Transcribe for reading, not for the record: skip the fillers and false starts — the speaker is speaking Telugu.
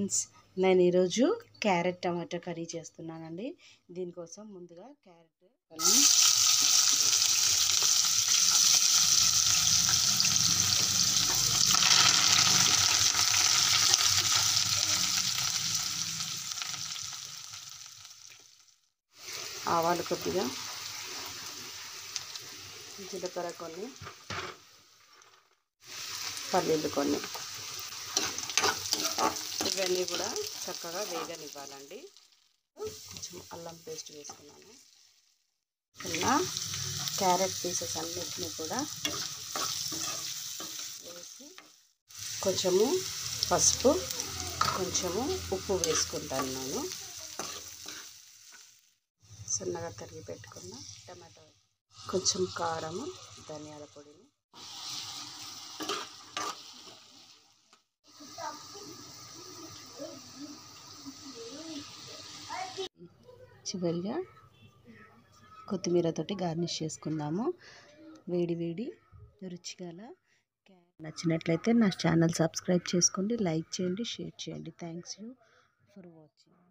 ఫ్రెండ్స్, నేను ఈరోజు క్యారెట్ టమాటో కర్రీ చేస్తున్నానండి. దీనికోసం ముందుగా క్యారెట్ ఆవాలు కొద్దిగా, జీలకర్ర కొన్ని, పల్లీలు కొన్ని, ఇవన్నీ కూడా చక్కగా వేగనివ్వాలండి. కొంచెం అల్లం పేస్ట్ వేసుకున్నాను. ఇలా క్యారెట్ పీసెస్ అన్నిటిని కూడా వేసి కొంచెము పసుపు, కొంచెము ఉప్పు వేసుకుంటాను. నేను సన్నగా తరిగి పెట్టుకున్న టమాటో, కొంచెం కారము, ధనియాల పొడిని, చివరిగా కొత్తిమీరతోటి గార్నిష్ చేసుకుందాము. వేడి వేడి రుచిగల నచ్చినట్లయితే నా ఛానల్ సబ్స్క్రైబ్ చేసుకోండి, లైక్ చేయండి, షేర్ చేయండి. Thanks you for watching.